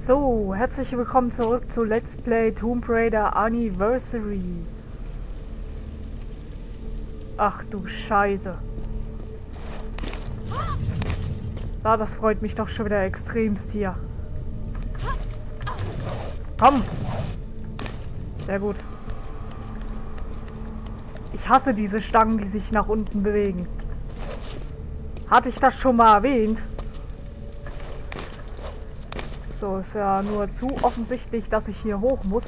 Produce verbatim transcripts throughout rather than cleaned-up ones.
So, herzlich willkommen zurück zu Let's Play Tomb Raider Anniversary. Ach du Scheiße. Ah, das freut mich doch schon wieder extremst hier. Komm! Sehr gut. Ich hasse diese Stangen, die sich nach unten bewegen. Hatte ich das schon mal erwähnt? So, ist ja nur zu offensichtlich, dass ich hier hoch muss.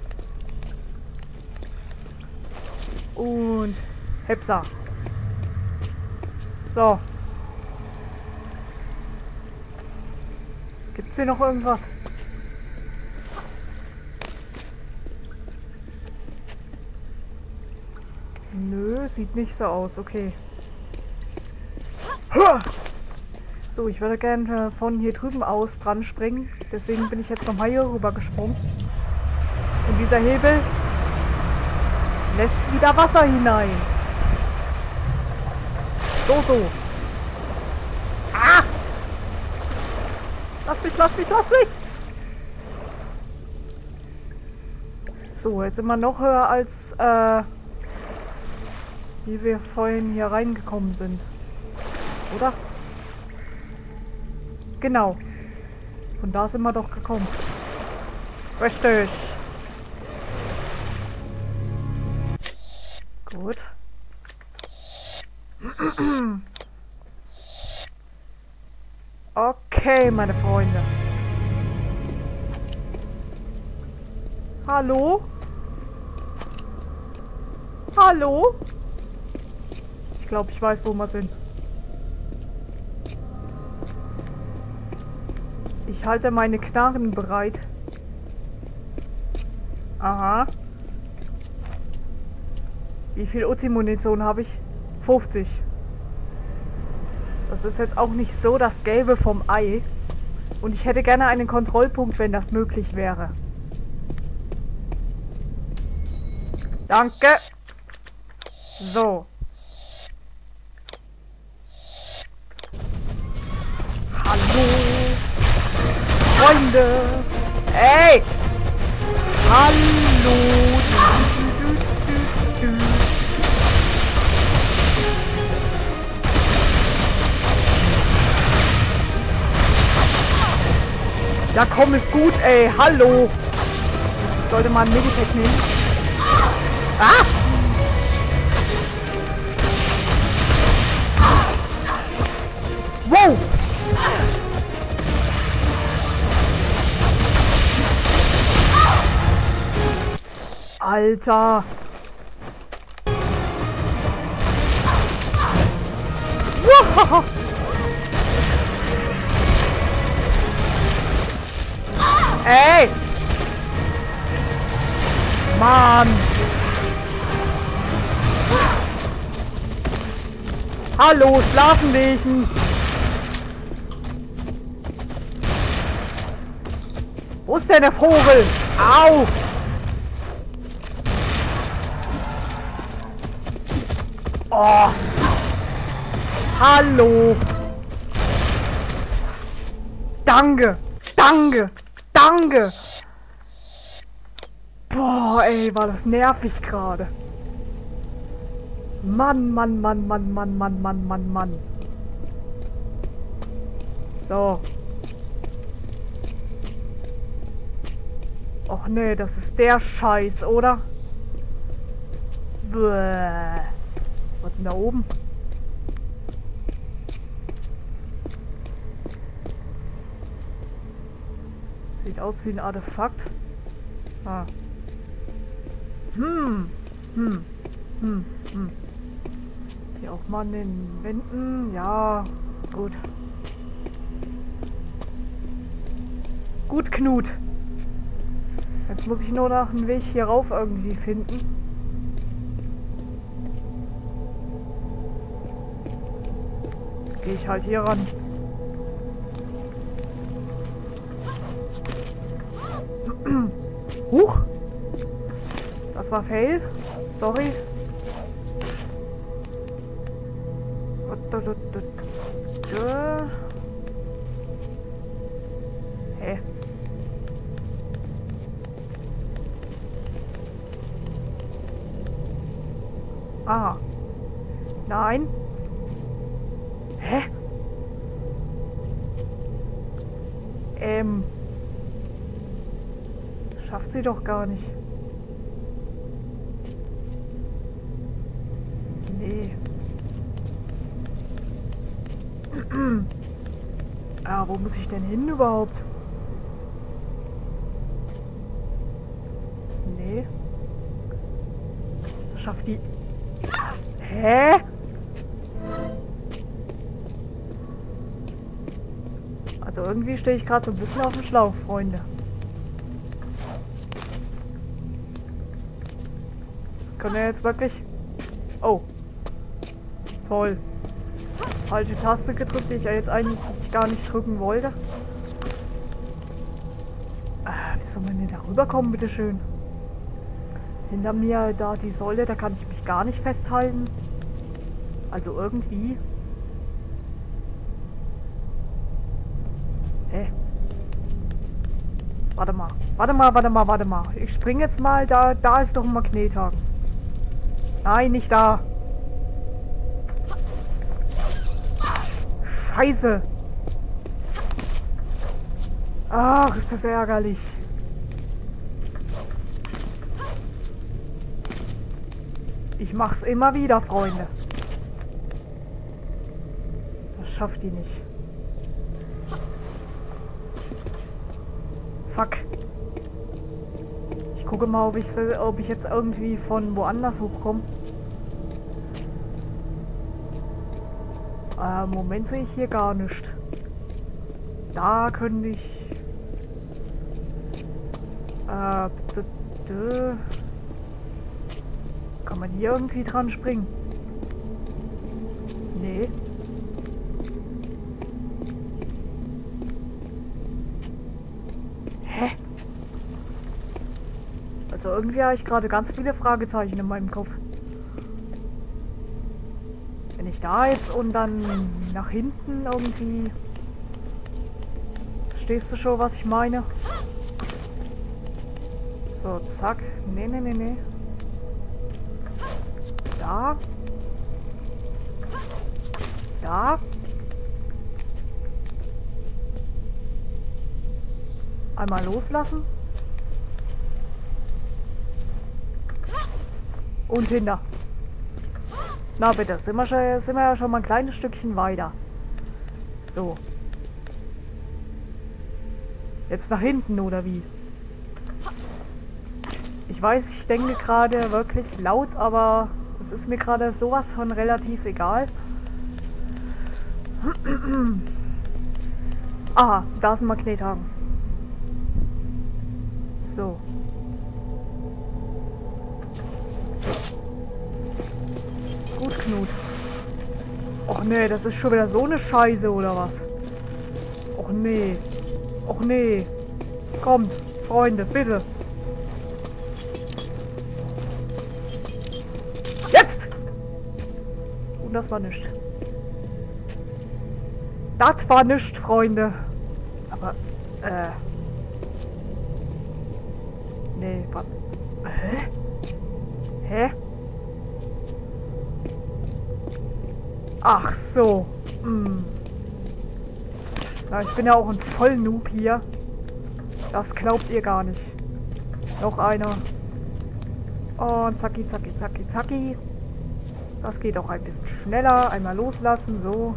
Und Hepsa. So. Gibt's hier noch irgendwas? Nö, sieht nicht so aus. Okay. So, ich würde gerne von hier drüben aus dran springen. Deswegen bin ich jetzt nochmal hier rüber gesprungen. Und dieser Hebel lässt wieder Wasser hinein. So, so. Ah! Lass mich, lass mich, lass mich! So, jetzt sind wir noch höher als, äh, wie wir vorhin hier reingekommen sind. Oder? Genau. Von da sind wir doch gekommen. Richtig. Gut. Okay, meine Freunde. Hallo? Hallo? Ich glaube, ich weiß, wo wir sind. Ich halte meine Knarren bereit. Aha. Wie viel Uzi-Munition habe ich? fünfzig. Das ist jetzt auch nicht so das Gelbe vom Ei. Und ich hätte gerne einen Kontrollpunkt, wenn das möglich wäre. Danke. So. Hallo. Freunde! Ey! Hallo! Du, du, du, du. Ja komm, ist gut, ey! Hallo! Ich sollte mal ein Medipack nehmen. Ah! Wow! Alter! Wow. Ey! Mann! Hallo, Schlafenwesen! Wo ist denn der Vogel? Au! Oh. Hallo. Danke. Danke. Danke. Boah, ey, war das nervig gerade. Mann, Mann, Mann, Mann, Mann, Mann, Mann, Mann, Mann. So. Och nee, das ist der Scheiß, oder? Bäh. Was ist denn da oben? Sieht aus wie ein Artefakt. Ah. Hm. Hm. Hm. Hm. Hier auch mal an den Wänden. Ja. Gut. Gut, Knut. Jetzt muss ich nur noch einen Weg hier rauf irgendwie finden. Gehe ich halt hier ran. Huch! Das war Fail. Sorry. Hä? Hä? Ähm. Schafft sie doch gar nicht. Nee. Ah, wo muss ich denn hin überhaupt? Nee. Schafft die... Hä? Also irgendwie stehe ich gerade so ein bisschen auf dem Schlauch, Freunde. Das kann ja jetzt wirklich... Oh. Toll. Falsche Taste gedrückt, die ich ja jetzt eigentlich gar nicht drücken wollte. Ah, wie soll man denn da rüberkommen, bitteschön? Hinter mir da die Säule, da kann ich mich gar nicht festhalten. Also irgendwie. Hä? Warte mal, warte mal, warte mal, warte mal. Ich spring jetzt mal, da, da ist doch ein Magnethaken. Nein, nicht da. Scheiße. Ach, ist das ärgerlich. Ich mach's immer wieder, Freunde. Das schafft die nicht. Fuck. Ich gucke mal, ob ich, ob ich jetzt irgendwie von woanders hochkomme. Äh, Moment sehe ich hier gar nicht. Da könnte ich... Äh, d -d Kann man hier irgendwie dran springen? Nee. Hä? Also irgendwie habe ich gerade ganz viele Fragezeichen in meinem Kopf. Wenn ich da jetzt und dann nach hinten irgendwie... Verstehst du schon, was ich meine? So, zack. Nee, nee, nee, nee. Da. Da. Einmal loslassen. Und hinter. Na bitte, sind wir, schon, sind wir ja schon mal ein kleines Stückchen weiter. So. Jetzt nach hinten, oder wie? Ich weiß, ich denke gerade wirklich laut, aber das ist mir gerade sowas von relativ egal. Aha, da ist ein Magnethaken. So. Gut, Knut. Och nee, das ist schon wieder so eine Scheiße, oder was? Och nee. Och nee. Kommt, Freunde, bitte. Jetzt! Und das war nichts. Das war nichts, Freunde. Aber, äh... Nee, warte. Hä? Hä? Ach so. Hm. Na, ich bin ja auch ein Vollnoob hier. Das glaubt ihr gar nicht. Noch einer. Und zacki, zacki, zacki, zacki. Das geht auch ein bisschen schneller. Einmal loslassen, so.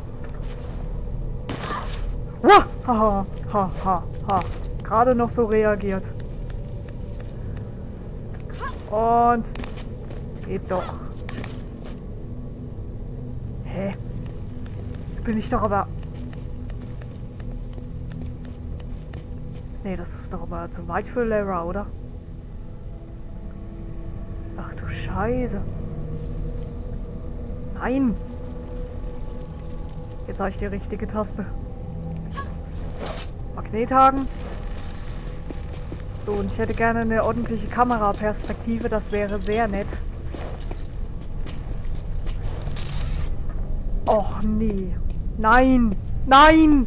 Wah! Ha, ha, ha, ha. Gerade noch so reagiert. Und... Geht doch. Hä? Jetzt bin ich doch aber... Nee, das ist doch aber zu weit für Lara, oder? Ach du Scheiße. Nein! Jetzt habe ich die richtige Taste. Magnethaken. So, und ich hätte gerne eine ordentliche Kameraperspektive, das wäre sehr nett. Och nee. Nein! Nein!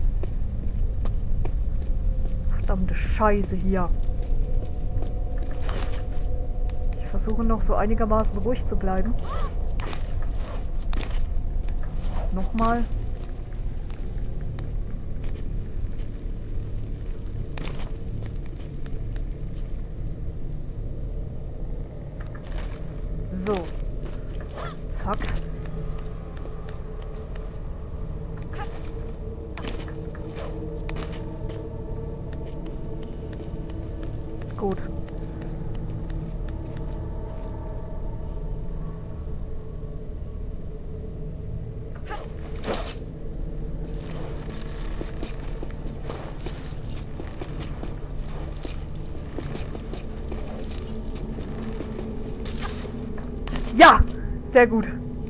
Verdammte Scheiße hier. Ich versuche noch so einigermaßen ruhig zu bleiben. Nochmal. Sehr gut.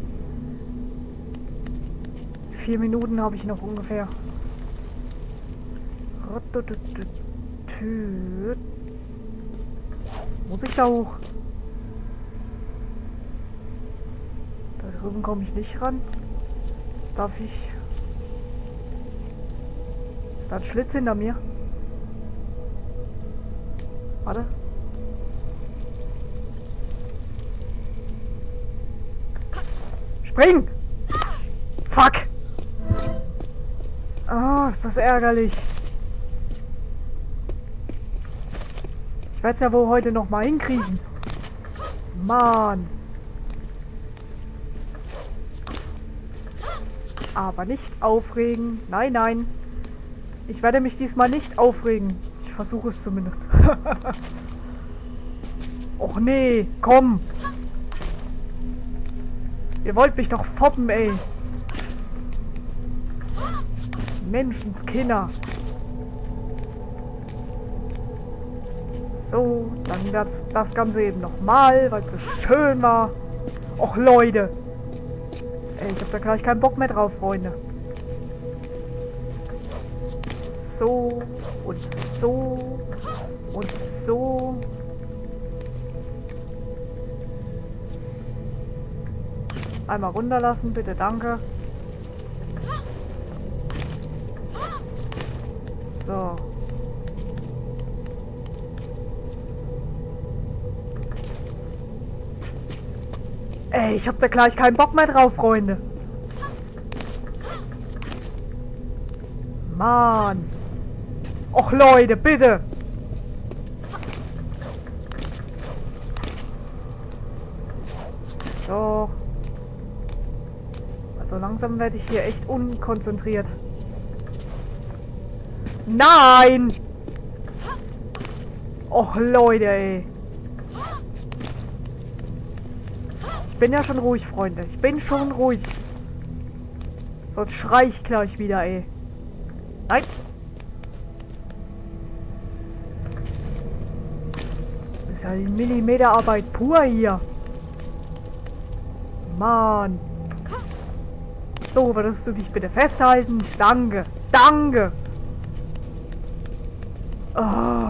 Vier Minuten habe ich noch ungefähr. Muss ich da hoch? Da drüben komme ich nicht ran. Jetzt darf ich... Ist da ein Schlitz hinter mir? Warte. Spring! Fuck! Oh, ist das ärgerlich. Ich werde es ja wohl heute noch mal hinkriegen. Mann. Aber nicht aufregen. Nein, nein. Ich werde mich diesmal nicht aufregen. Ich versuche es zumindest. Och nee, komm. Ihr wollt mich doch foppen, ey. Menschenskinder. So, dann wird's das Ganze eben nochmal, weil es so schön war. Och Leute. Ey, ich hab da gleich keinen Bock mehr drauf, Freunde. So und so und so. Einmal runterlassen, bitte, danke. So. Ey, ich hab da gleich keinen Bock mehr drauf, Freunde. Mann. Och Leute, bitte. So. Also langsam werde ich hier echt unkonzentriert. Nein! Och Leute, ey. Ich bin ja schon ruhig, Freunde. Ich bin schon ruhig. Sonst schrei ich gleich wieder, ey. Nein! Das ist ja die Millimeterarbeit pur hier. Mann. So, würdest du dich bitte festhalten? Danke. Danke. Oh.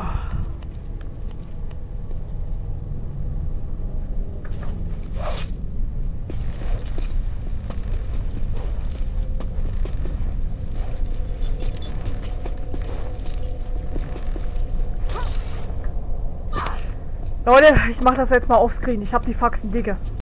Leute, ich mache das jetzt mal offscreen. Ich habe die Faxen dicke.